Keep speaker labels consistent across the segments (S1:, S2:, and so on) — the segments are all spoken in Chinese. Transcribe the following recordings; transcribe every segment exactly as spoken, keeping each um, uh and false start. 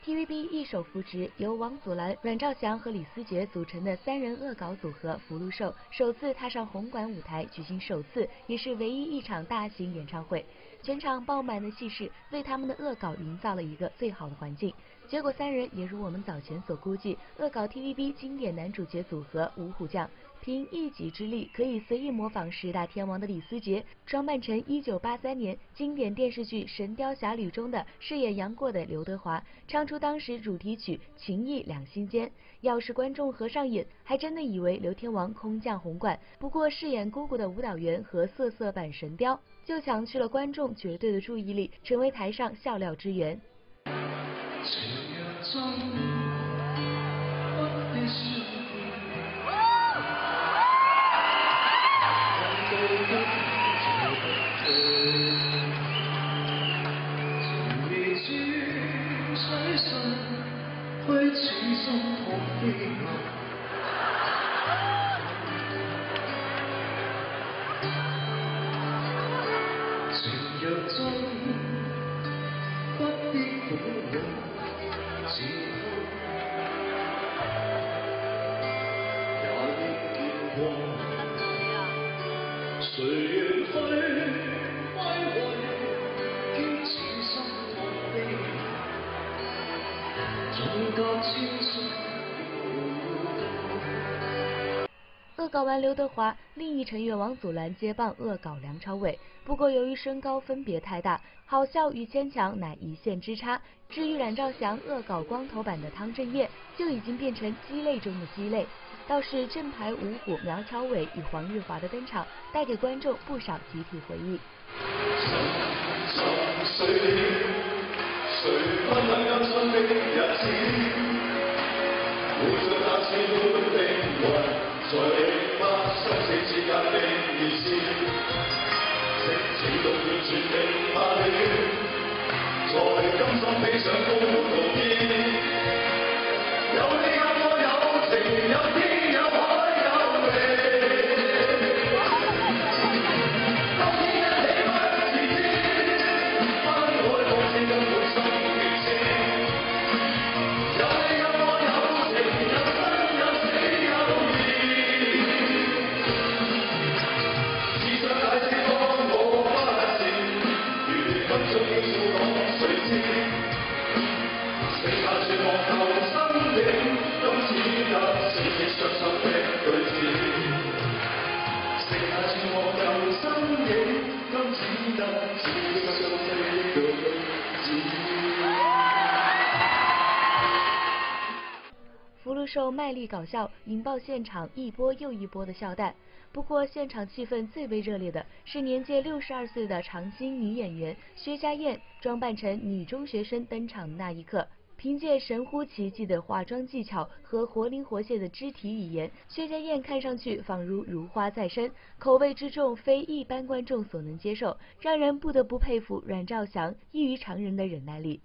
S1: T V B 一手扶植由王祖蓝、阮兆祥和李思洁组成的三人恶搞组合福禄寿首次踏上红馆舞台，举行首次也是唯一一场大型演唱会。全场爆满的气势为他们的恶搞营造了一个最好的环境。结果三人也如我们早前所估计，恶搞 T V B 经典男主角组合五虎将。凭一己之力可以随意模仿十大天王的李思洁，装扮成一九八三年经典电视剧《神雕侠侣》中的饰演杨过的刘德华，唱出当时主题曲《情义两心间》。要是观众合上眼，还真的以为刘天王空降红馆。不过饰演姑姑的舞蹈员和色色版神雕就抢去了观众绝对的注意力，成为台上笑料之源。恶搞完刘德华，另一成员王祖蓝接棒恶搞梁朝伟。不过由于身高分别太大，好笑与牵强乃一线之差。至于阮兆祥恶搞光头版的汤镇业，就已经变成鸡肋中的鸡肋。倒是正牌五虎苗侨伟与黄日华的登场，带给观众不少集体回忆。在你發生死之間的意思，即使到完全明白了，在甘心披上高傲肩，有你有我有情有天有海有地，當天一起不自知，分開方知根本心極痴，有你有我有情有生有死有義。福禄寿卖力搞笑，引爆现场一波又一波的笑弹。不过，现场气氛最为热烈的是年届六十二岁的长星女演员薛家燕装扮成女中学生登场的那一刻。凭借神乎其技的化妆技巧和活灵活现的肢体语言，薛家燕看上去仿如如花在身，口味之重非一般观众所能接受，让人不得不佩服阮兆祥异于常人的忍耐力。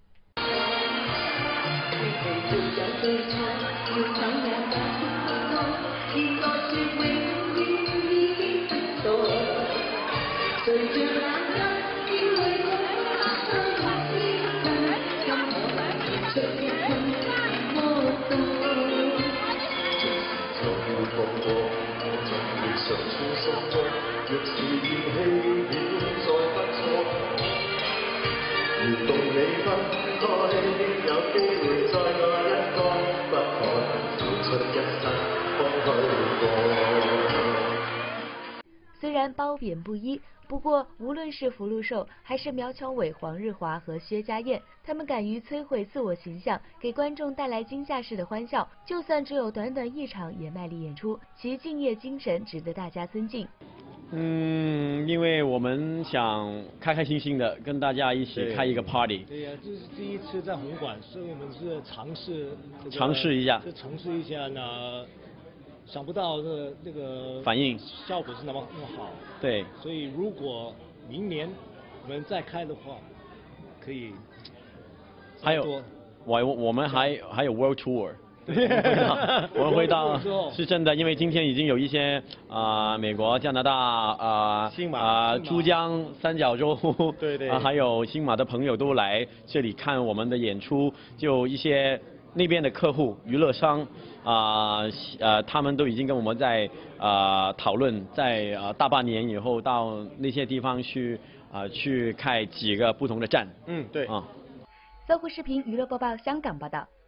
S1: 虽然褒贬不一，不过无论是福禄寿还是苗侨伟、黄日华和薛家燕，他们敢于摧毁自我形象，给观众带来惊吓式的欢笑，就算只有短短一场也卖力演出，其敬业精神值得大家尊敬。
S2: 嗯，因为我们想开开心心的跟大家一起开一个 party。
S3: 对呀、啊，这是第一次在红馆，所以我们是尝试、这个、
S2: 尝试一下，
S3: 就尝试一下呢。想不到这个那个
S2: 反应
S3: 效果是那么那么好。
S2: 对，
S3: 所以如果明年我们再开的话，可以。
S2: 还有，我我们还还有 World Tour。 我们会到
S3: 之后
S2: 是真的，因为今天已经有一些啊、美国、加拿大啊
S4: 新马
S2: 啊、
S3: 新马
S2: 珠江三角洲
S4: 对对
S2: 啊还有新马的朋友都来这里看我们的演出，就一些那边的客户、娱乐商啊呃他们都已经跟我们在啊讨论，在啊大半年以后到那些地方去啊、去开几个不同的站。
S4: 嗯，对。
S2: 啊。
S1: 搜狐视频娱乐播报香港报道。